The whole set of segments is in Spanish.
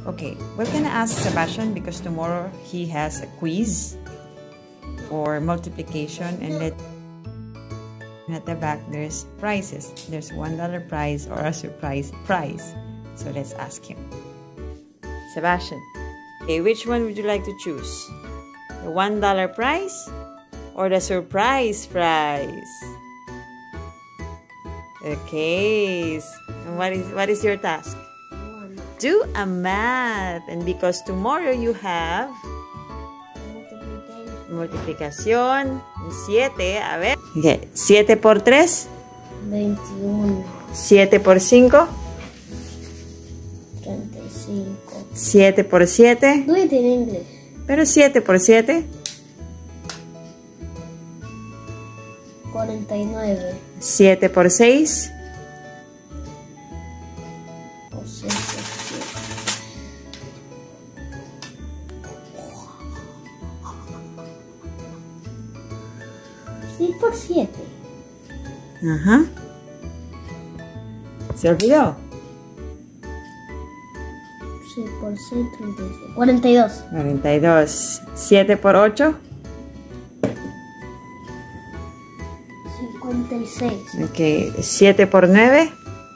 Okay, we're gonna ask Sebastian because tomorrow he has a quiz for multiplication, and at the back there's prizes. There's $1 prize or a surprise prize. So let's ask him. Sebastian, okay, which one would you like to choose? The $1 prize or the surprise prize? Okay, and what is your task? Do a math, and because tomorrow you have multiplicación. 7, a ver. Okay. 7 por 3. 21. 7 por 5. 35. 7 por 7. Do it in English. Pero 7 por 7. 49. 7 por 6. O 6 por 7. 6 por 7. Ajá. ¿Se olvidó? 6 por 6, 36. 42. 42. 7 por 8. 56. Ok. 7 por 9.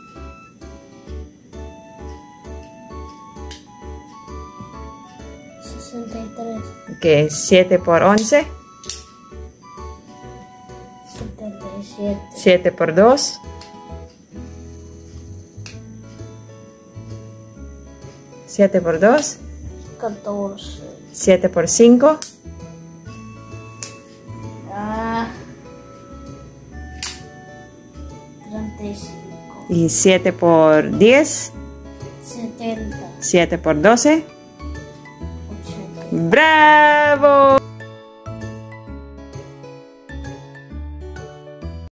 63. Ok. 7 por 11. 77. 7 por 2. 7 por 2. 14. 7 por 5. Ah. 35. Y 7 por 10. 70. 7 por 12. 80. ¡Bravo!